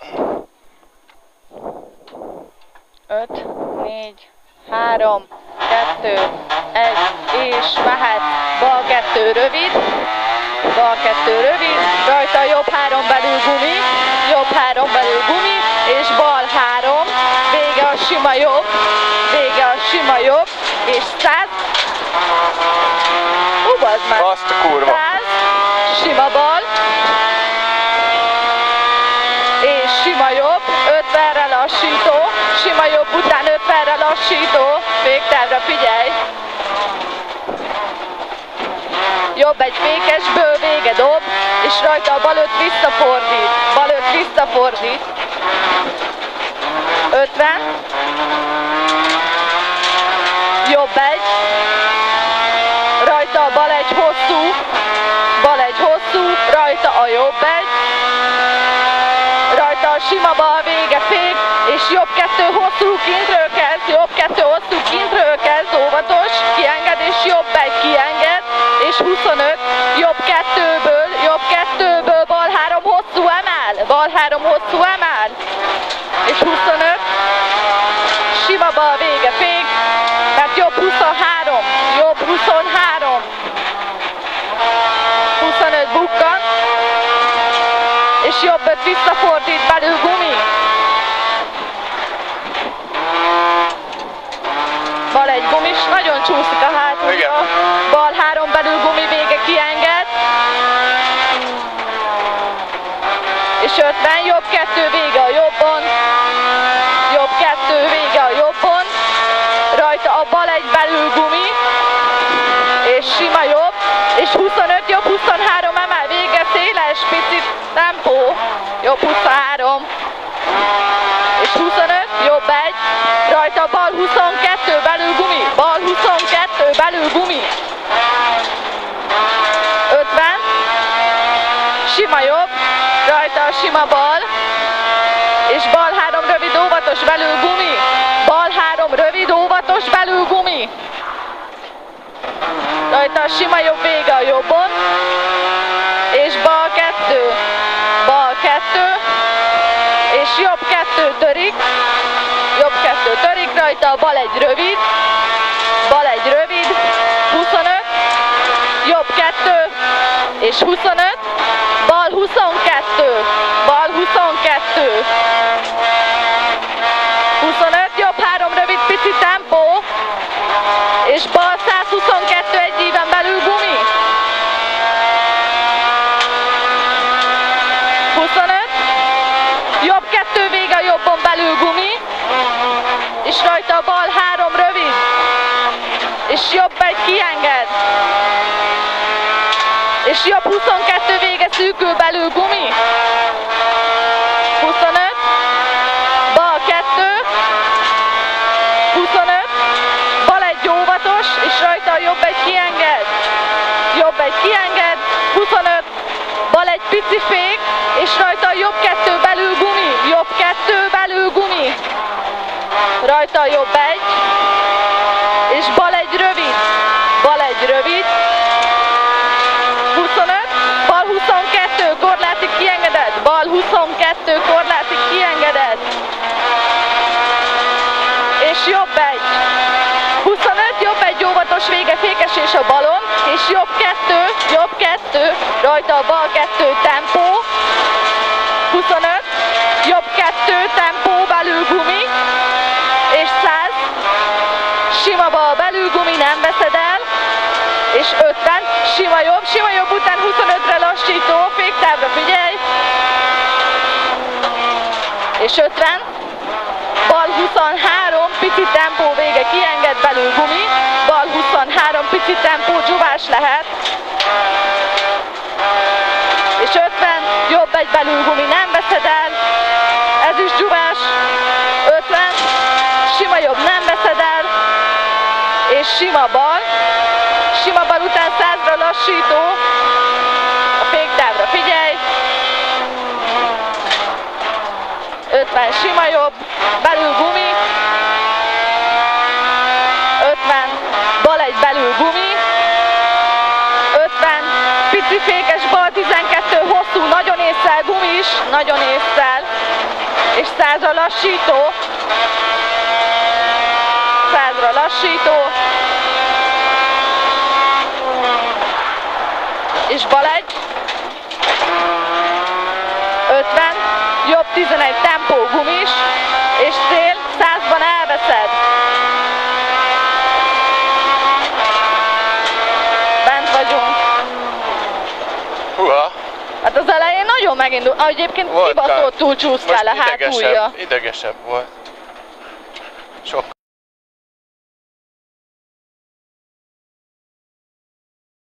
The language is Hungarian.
5, 4, 3, 2, 1, és mehet. Bal 2 rövid, bal 2 rövid, rajta jobb 3 belül gumi, jobb 3 belül gumi, és bal 3, vége a sima jobb, vége a sima jobb, és 100. Bazd meg! Azt a kurva! 100, sima bal, és sima jobb, 50-re lassító, sima jobb után 50-re lassító, féktávra figyelj! Jobb egy fékesből, vége dob, és rajta a bal 5 visszafordít, bal 5 visszafordít, 50, jobb egy, rajta a bal egy hosszú, rajta a jobb egy, rajta a sima bal, vége fék, és jobb 2 hosszú kintről kezd, jobb 2 hosszú kintről kezd, óvatos, kienged, és jobb egy kienged, és 25, jobb 2-ből, bal 3 hosszú emel, bal 3 hosszú emel, és 25, sima bal, vége fék, mert jobb 23, jobb 23, 25 bukkan, és jobb 5 visszafordít belül gumi. Bal egy gumis, nagyon csúszik a hátulja. Bal 3 belül gumi, vége kienged. És 50, jobb 2 vége a jobbon. Jobb 2 vége a jobbon. Rajta a bal egy belül gumi. És sima jobb. És 25, jobb 23 emel, vége széles, picit tempó. Jobb 23. És 25, jobb egy. Rajta bal 22 belül gumi. Bal 22 belül gumi. 50. Sima jobb. Rajta a sima bal. És bal 3 rövid óvatos belül gumi. Bal 3 rövid óvatos belül gumi. Rajta a sima jobb, vége a jobbon. És bal 2. Bal 2. És jobb 2 törik. Jobb 2 törik, rajta a bal egy rövid. Bal egy rövid. 25. Jobb 2. És 25. Bal 22. Bal 22. 25. Jobb 3 rövid, pici tempó. És bal 122 egy íven belül gumi. 25. Jobb 2 vége a jobbon belül gumi. És rajta a bal 3 rövid. És jobb egy kienged. És jobb 22 vége szűkül belül gumi. 25. Bal 2. 25. Bal egy óvatos, és rajta a jobb egy kienged. Jobb egy kienged. 25. Bal egy pici fék, és rajta a jobb 2 belül gumi. Jobb 2 belül gumi. Rajta a jobb egy. És bal egy rövid. Bal egy rövid. 25. Bal 22, korlátig kiengedett. Bal 22, korlátig kiengedett. És jobb egy. 25, jobb egy óvatos, vége fékesés a balon. És jobb 2, rajta a bal 2 tempó. 25, jobb 2 tempó belül gumi. És 100, sima bal belül gumi, nem veszed el. És 50, sima jobb után 25-re lassító, féktávra figyelj. És 50, bal 23, pici tempó, vége kienged belül gumi. Bal 23, pici tempó, dzsuvás lehet. És 50, jobb egy belül gumi, nem veszed el. Ez is dzsuvás. 50, sima jobb, nem veszed el. És sima bal. Sima bal után 100-ra lassító. A féktávra figyelj. 50, sima jobb, belül gumi. 50, bal egy belül gumi. 50, pici fékes bal 12, hosszú, nagyon észszel, gumis, nagyon észszel. És 100-ra lassító. 100-ra lassító. És bal egy. 50. Jobb 11 tempó gumis. És cél 100-ban elveszed. Bent vagyunk. Húha! Hát az elején nagyon megindult. Egyébként kibaszott túl csúszkál a hátulja. Idegesebb volt.